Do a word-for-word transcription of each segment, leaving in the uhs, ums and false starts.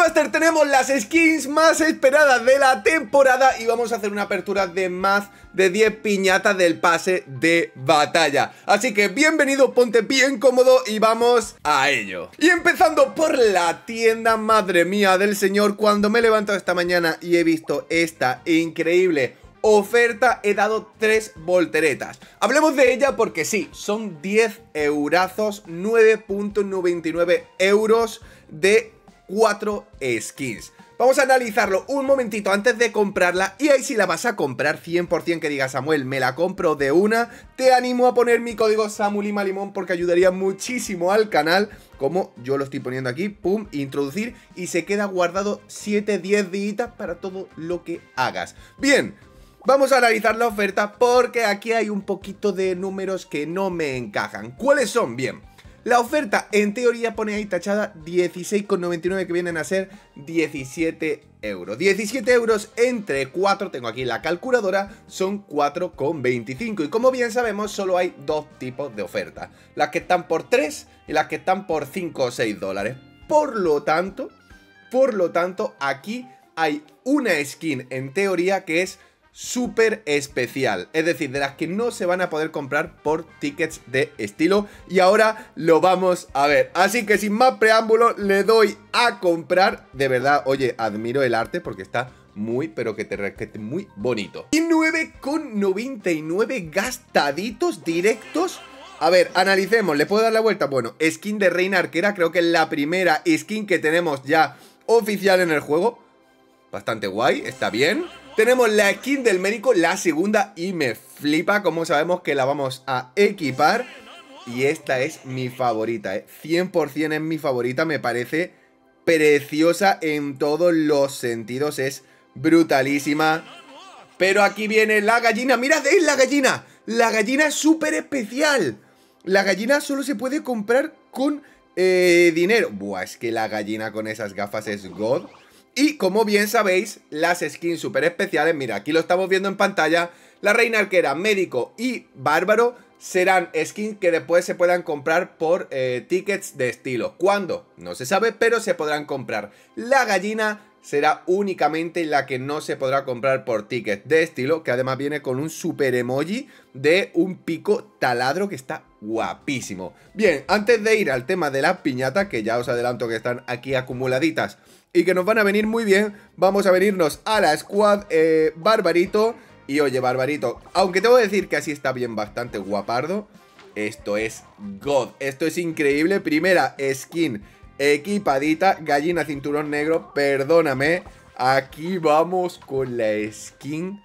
Master, tenemos las skins más esperadas de la temporada y vamos a hacer una apertura de más de diez piñatas del pase de batalla. Así que bienvenido, ponte bien cómodo y vamos a ello. Y empezando por la tienda, madre mía del señor, cuando me he levantado esta mañana y he visto esta increíble oferta, he dado tres volteretas. Hablemos de ella porque sí, son diez eurazos, nueve punto noventa y nueve euros de cuatro skins. Vamos a analizarlo un momentito antes de comprarla. Y ahí si la vas a comprar cien por cien, que diga Samuel, me la compro de una, te animo a poner mi código SAMULIMALIMON porque ayudaría muchísimo al canal, como yo lo estoy poniendo aquí. Pum, introducir, y se queda guardado siete diez días para todo lo que hagas. Bien, vamos a analizar la oferta porque aquí hay un poquito de números que no me encajan. ¿Cuáles son? Bien, la oferta en teoría pone ahí tachada dieciséis con noventa y nueve, que vienen a ser diecisiete euros. diecisiete euros entre cuatro, tengo aquí la calculadora, son cuatro con veinticinco. Y como bien sabemos, solo hay dos tipos de oferta: las que están por tres y las que están por cinco o seis dólares. Por lo tanto, por lo tanto, aquí hay una skin en teoría que es súper especial, es decir, de las que no se van a poder comprar por tickets de estilo. Y ahora lo vamos a ver, así que sin más preámbulo le doy a comprar. De verdad, oye, admiro el arte porque está muy, pero que te requete muy bonito. Y nueve con noventa y nueve gastaditos directos. A ver, analicemos, ¿le puedo dar la vuelta? Bueno, skin de Reina Arquera, creo que es la primera skin que tenemos ya oficial en el juego. Bastante guay, está bien. Tenemos la skin del médico, la segunda, y me flipa como sabemos que la vamos a equipar. Y esta es mi favorita, ¿eh? cien por cien es mi favorita, me parece preciosa en todos los sentidos, es brutalísima. Pero aquí viene la gallina, mirad, es la gallina. La gallina es súper especial. La gallina solo se puede comprar con eh, dinero. Buah, es que la gallina con esas gafas es God. Y como bien sabéis, las skins súper especiales, mira, aquí lo estamos viendo en pantalla, la Reina Arquera, Médico y Bárbaro serán skins que después se puedan comprar por eh, tickets de estilo. ¿Cuándo? No se sabe, pero se podrán comprar. La gallina será únicamente la que no se podrá comprar por tickets de estilo, que además viene con un super emoji de un pico taladro que está guapísimo. Bien, antes de ir al tema de las piñatas, que ya os adelanto que están aquí acumuladitas y que nos van a venir muy bien, vamos a venirnos a la squad eh, Barbarito. Y oye, Barbarito, aunque tengo que decir que así está bien bastante guapardo, esto es God, esto es increíble. Primera skin equipadita, gallina cinturón negro, perdóname. Aquí vamos con la skin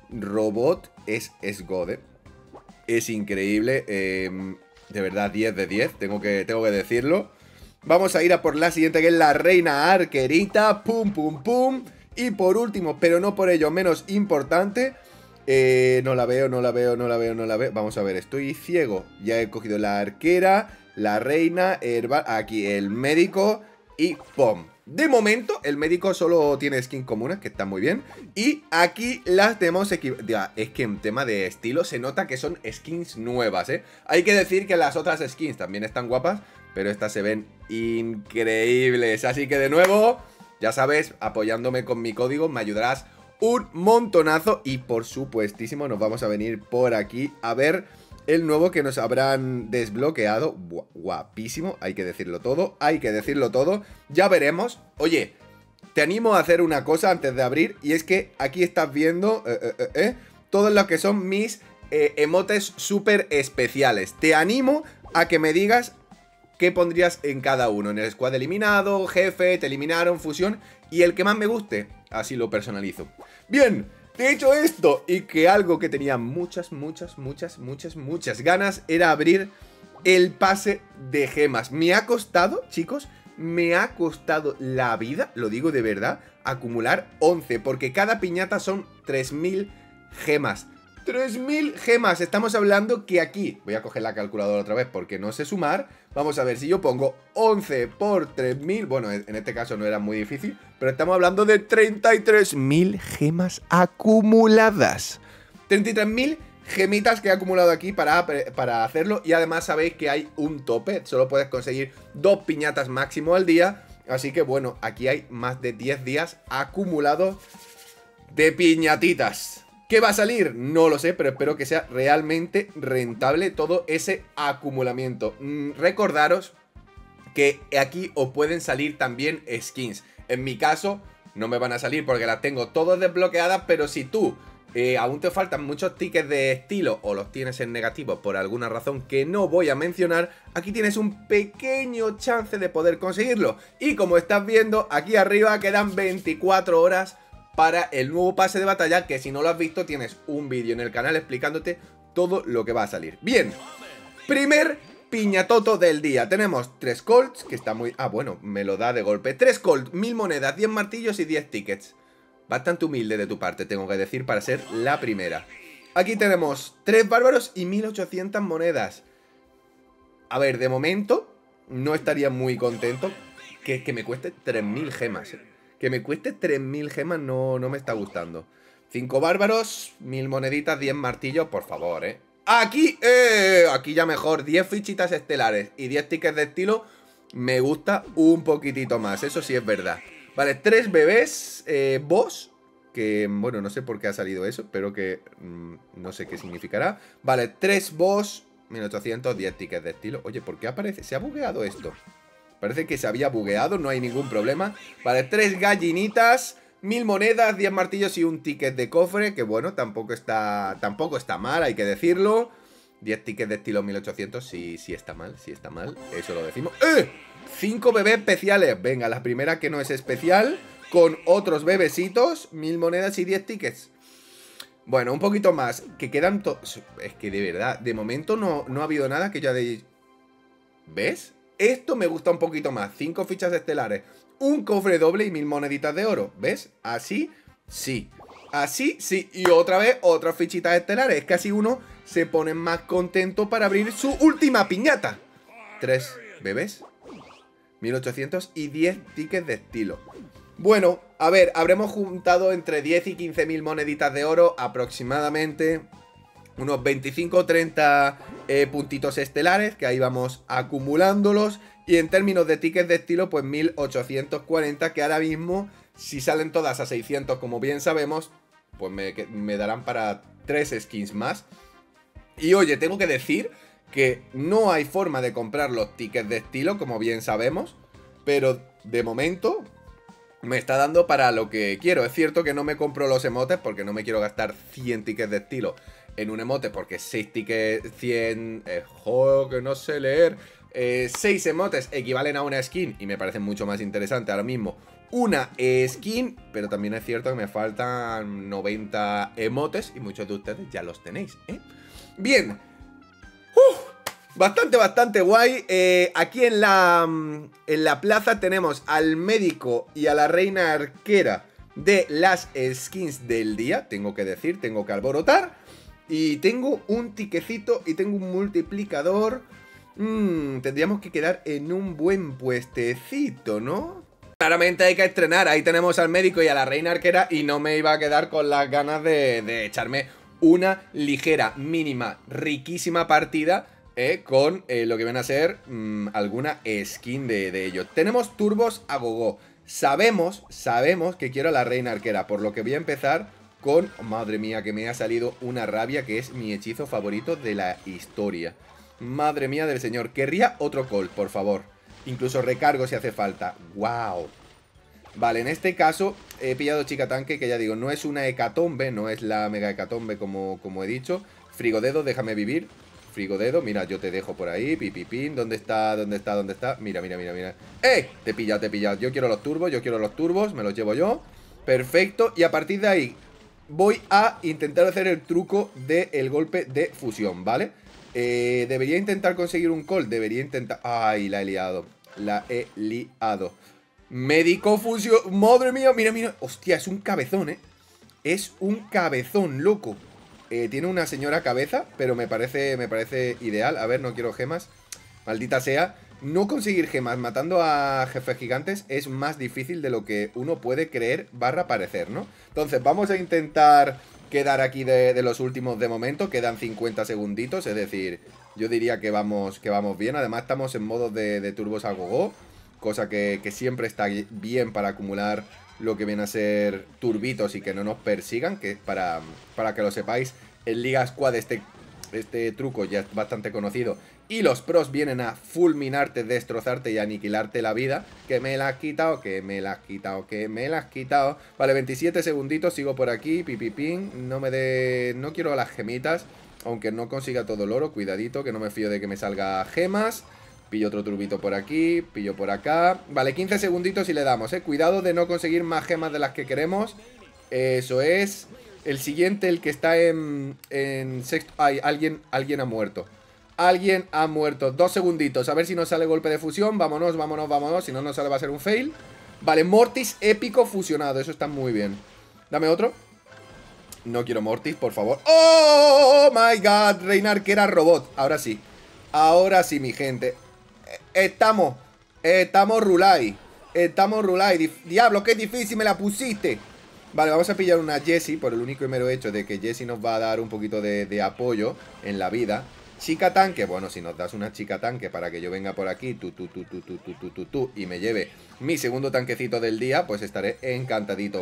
robot, es, es God, ¿eh? Es increíble, eh, de verdad diez de diez, tengo que, tengo que decirlo. Vamos a ir a por la siguiente, que es la Reina Arquerita. Pum, pum, pum. Y por último, pero no por ello menos importante, eh, no la veo, no la veo, no la veo, no la veo. Vamos a ver, estoy ciego. Ya he cogido la arquera, la reina, herba, aquí el médico y ¡pum! De momento, el médico solo tiene skin comunes, que está muy bien. Y aquí las tenemos equipadas. Es que en tema de estilo se nota que son skins nuevas, ¿eh? Hay que decir que las otras skins también están guapas, pero estas se ven increíbles. Así que de nuevo, ya sabes, apoyándome con mi código me ayudarás un montonazo. Y por supuestísimo nos vamos a venir por aquí a ver el nuevo que nos habrán desbloqueado. Guapísimo, hay que decirlo todo, hay que decirlo todo. Ya veremos. Oye, te animo a hacer una cosa antes de abrir, y es que aquí estás viendo eh, eh, eh, eh, todos los que son mis eh, emotes súper especiales. Te animo a que me digas qué pondrías en cada uno. En el squad eliminado, jefe, te eliminaron, fusión, y el que más me guste, así lo personalizo. Bien, dicho esto, y que algo que tenía muchas, muchas, muchas, muchas, muchas ganas era abrir el pase de gemas. Me ha costado, chicos, me ha costado la vida, lo digo de verdad, acumular once, porque cada piñata son tres mil gemas. tres mil gemas, estamos hablando que aquí, voy a coger la calculadora otra vez porque no sé sumar. Vamos a ver, si yo pongo once por tres mil, bueno, en este caso no era muy difícil, pero estamos hablando de treinta y tres mil gemas acumuladas. treinta y tres mil gemitas que he acumulado aquí para, para hacerlo. Y además sabéis que hay un tope, solo puedes conseguir dos piñatas máximo al día. Así que bueno, aquí hay más de diez días acumulados de piñatitas. ¿Qué va a salir? No lo sé, pero espero que sea realmente rentable todo ese acumulamiento. Mm, recordaros que aquí os pueden salir también skins. En mi caso, no me van a salir porque las tengo todas desbloqueadas, pero si tú eh, aún te faltan muchos tickets de estilo o los tienes en negativo por alguna razón que no voy a mencionar, aquí tienes un pequeño chance de poder conseguirlo. Y como estás viendo, aquí arriba quedan veinticuatro horas para el nuevo pase de batalla, que si no lo has visto tienes un vídeo en el canal explicándote todo lo que va a salir. Bien, primer piñatoto del día. Tenemos tres colts, que está muy... Ah, bueno, me lo da de golpe. tres colts, mil monedas, diez martillos y diez tickets. Bastante humilde de tu parte, tengo que decir, para ser la primera. Aquí tenemos tres bárbaros y mil ochocientas monedas. A ver, de momento no estaría muy contento que, que me cueste tres mil gemas, ¿eh? Que me cueste tres mil gemas no, no me está gustando. cinco bárbaros, mil moneditas, diez martillos, por favor, ¿eh? Aquí, eh, aquí ya mejor, diez fichitas estelares y diez tickets de estilo, me gusta un poquitito más, eso sí es verdad. Vale, tres bebés, eh, boss, que bueno, no sé por qué ha salido eso, pero que mmm, no sé qué significará. Vale, tres boss, mil ochocientos, diez tickets de estilo. Oye, ¿por qué aparece? ¿Se ha bugueado esto? Parece que se había bugueado, no hay ningún problema. Vale, tres gallinitas, mil monedas, diez martillos y un ticket de cofre, que bueno, tampoco está tampoco está mal, hay que decirlo. diez tickets de estilo mil ochocientos, sí, sí está mal, sí está mal, eso lo decimos. ¡Eh! cinco bebés especiales, venga, la primera que no es especial, con otros bebecitos, mil monedas y diez tickets. Bueno, un poquito más, que quedan todos... Es que de verdad, de momento no, no ha habido nada que ya de... ¿Ves? Esto me gusta un poquito más, cinco fichas estelares, un cofre doble y mil moneditas de oro, ¿ves? Así, sí, así, sí, y otra vez, otras fichitas estelares, es que así uno se pone más contento para abrir su última piñata. Tres bebés, mil ochocientos y diez tickets de estilo. Bueno, a ver, habremos juntado entre diez y quince mil moneditas de oro aproximadamente, unos veinticinco o treinta eh, puntitos estelares, que ahí vamos acumulándolos. Y en términos de tickets de estilo, pues mil ochocientos cuarenta, que ahora mismo, si salen todas a seiscientos, como bien sabemos, pues me, me darán para tres skins más. Y oye, tengo que decir que no hay forma de comprar los tickets de estilo, como bien sabemos, pero de momento me está dando para lo que quiero. Es cierto que no me compro los emotes porque no me quiero gastar cien tickets de estilo en un emote, porque seis tickets, cien... Eh, ¡Jo, que no sé leer! Eh, seis emotes equivalen a una skin y me parece mucho más interesante ahora mismo una skin, pero también es cierto que me faltan noventa emotes y muchos de ustedes ya los tenéis, ¿eh? Bien. Uf, bastante, bastante guay. Eh, aquí en la, en la plaza tenemos al médico y a la reina arquera de las skins del día. Tengo que decir, tengo que alborotar. Y tengo un tiquecito y tengo un multiplicador. Mmm, tendríamos que quedar en un buen puestecito, ¿no? Claramente hay que estrenar. Ahí tenemos al médico y a la reina arquera. Y no me iba a quedar con las ganas de, de echarme una ligera, mínima, riquísima partida eh, con eh, lo que viene a ser mmm, alguna skin de, de ellos. Tenemos turbos a gogo. Sabemos, sabemos que quiero a la reina arquera, por lo que voy a empezar con... Oh, madre mía, que me ha salido una rabia, que es mi hechizo favorito de la historia. Madre mía del señor. Querría otro Colt, por favor. Incluso recargo si hace falta. ¡Wow! Vale, en este caso he pillado chica tanque, que ya digo, no es una hecatombe, no es la mega hecatombe como, como he dicho. Frigodedo, déjame vivir. Frigodedo, mira, yo te dejo por ahí. Pipipín, ¿dónde está? ¿Dónde está? ¿Dónde está? Mira, mira, mira, mira. ¡Eh! Te he pillado, te he pillado. Yo quiero los turbos, yo quiero los turbos. Me los llevo yo. Perfecto. Y a partir de ahí voy a intentar hacer el truco del golpe de fusión, ¿vale? Eh, debería intentar conseguir un call. Debería intentar... ¡Ay, la he liado! La he liado. Médico fusión. ¡Madre mía! Mira, mira. Hostia, es un cabezón, ¿eh? Es un cabezón, loco. Eh, tiene una señora cabeza, pero me parece, me parece ideal. A ver, no quiero gemas. Maldita sea. No conseguir gemas matando a jefes gigantes es más difícil de lo que uno puede creer barra parecer, ¿no? Entonces vamos a intentar quedar aquí de, de los últimos de momento. Quedan cincuenta segunditos, es decir, yo diría que vamos, que vamos bien. Además estamos en modo de, de turbos a gogo, cosa que, que siempre está bien para acumular lo que viene a ser turbitos y que no nos persigan, que para, para que lo sepáis, en Liga Squad este, este truco ya es bastante conocido y los pros vienen a fulminarte, destrozarte y aniquilarte la vida. Que me la has quitado, que me la has quitado, que me la has quitado. Vale, veintisiete segunditos, sigo por aquí, pipipín, no me dé... no quiero las gemitas, aunque no consiga todo el oro, cuidadito, que no me fío de que me salga gemas. Pillo otro turbito por aquí, pillo por acá. Vale, quince segunditos y le damos, eh. Cuidado de no conseguir más gemas de las que queremos. Eso es. El siguiente, el que está en, en sexto... Ay, alguien, alguien ha muerto. Alguien ha muerto. Dos segunditos, a ver si nos sale golpe de fusión. Vámonos, vámonos, vámonos. Si no nos sale va a ser un fail. Vale, Mortis épico fusionado, eso está muy bien. Dame otro. No quiero Mortis, por favor. ¡Oh, my God! Reina Arquera robot. Ahora sí. Ahora sí, mi gente. Estamos, estamos rulay. Estamos rulay. Diablo, qué difícil me la pusiste. Vale, vamos a pillar una Jessie por el único y mero hecho de que Jessie nos va a dar un poquito de, de apoyo en la vida. Chica tanque, bueno, si nos das una chica tanque para que yo venga por aquí, tú, tú, tú, tú, tú, tú, tú, tú, tú, y me lleve mi segundo tanquecito del día, pues estaré encantadito.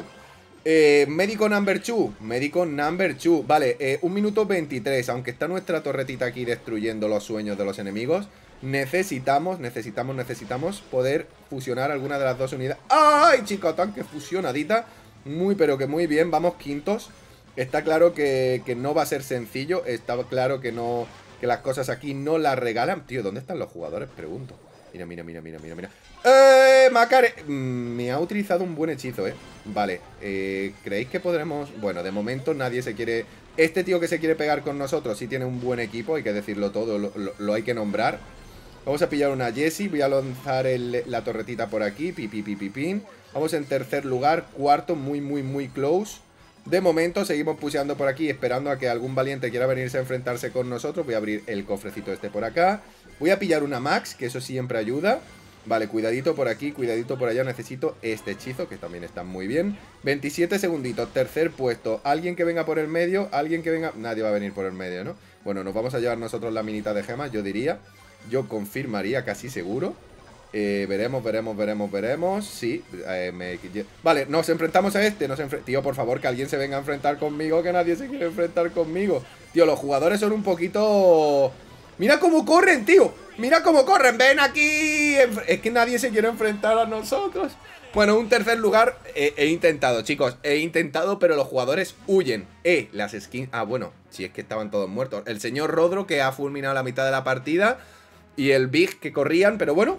Eh, médico number two, médico number two. Vale, eh, un minuto veintitrés. Aunque está nuestra torretita aquí destruyendo los sueños de los enemigos, necesitamos, necesitamos, necesitamos poder fusionar alguna de las dos unidades. ¡Ay, chica tanque fusionadita! Muy, pero que muy bien, vamos quintos. Está claro que, que no va a ser sencillo. Está claro que no, que las cosas aquí no las regalan. Tío, ¿dónde están los jugadores? Pregunto. Mira, mira, mira, mira, mira, mira. ¡Eh, Macare! Mm, me ha utilizado un buen hechizo, ¿eh? Vale, eh, ¿creéis que podremos...? Bueno, de momento nadie se quiere... Este tío que se quiere pegar con nosotros sí tiene un buen equipo, hay que decirlo todo, lo, lo, lo hay que nombrar. Vamos a pillar una Jessie, voy a lanzar el, la torretita por aquí, pipi, pipi, pin. Vamos en tercer lugar, cuarto, muy, muy, muy close. De momento seguimos puseando por aquí, esperando a que algún valiente quiera venirse a enfrentarse con nosotros. Voy a abrir el cofrecito este por acá. Voy a pillar una Max, que eso siempre ayuda. Vale, cuidadito por aquí, cuidadito por allá. Necesito este hechizo, que también está muy bien. veintisiete segunditos, tercer puesto. Alguien que venga por el medio, alguien que venga... Nadie va a venir por el medio, ¿no? Bueno, nos vamos a llevar nosotros la minita de gemas, yo diría. Yo confirmaría casi seguro. Eh, veremos, veremos, veremos, veremos. Sí, eh, me... Vale, nos enfrentamos a este nos enfre... Tío, por favor, que alguien se venga a enfrentar conmigo, que nadie se quiere enfrentar conmigo. Tío, los jugadores son un poquito... Mira cómo corren, tío. Mira cómo corren, ven aquí. Es que nadie se quiere enfrentar a nosotros. Bueno, un tercer lugar eh, he intentado, chicos. He intentado, pero los jugadores huyen. Eh, las skins... Ah, bueno, si es que estaban todos muertos. El señor Rodro, que ha fulminado la mitad de la partida. Y el Big, que corrían, pero bueno.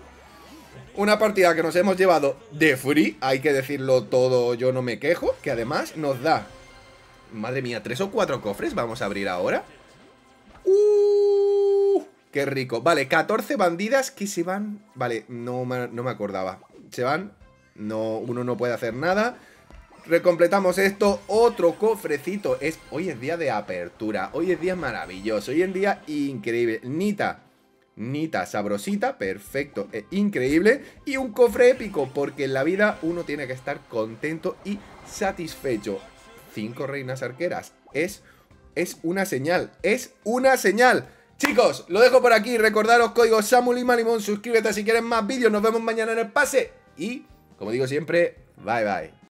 Una partida que nos hemos llevado de free, hay que decirlo todo, yo no me quejo. Que además nos da, madre mía, tres o cuatro cofres. Vamos a abrir ahora. Uh, qué rico. Vale, catorce bandidas que se van. Vale, no me, no me acordaba. Se van, no, uno no puede hacer nada. Recompletamos esto, otro cofrecito. Es, hoy es día de apertura, hoy es día maravilloso, hoy es día increíble. Nita, Nita, sabrosita, perfecto, eh, increíble. Y un cofre épico, porque en la vida uno tiene que estar contento y satisfecho. Cinco reinas arqueras, es, es una señal, es una señal. Chicos, lo dejo por aquí, recordaros código SAMULIMALIMON, suscríbete si quieres más vídeos, nos vemos mañana en el pase. Y, como digo siempre, bye bye.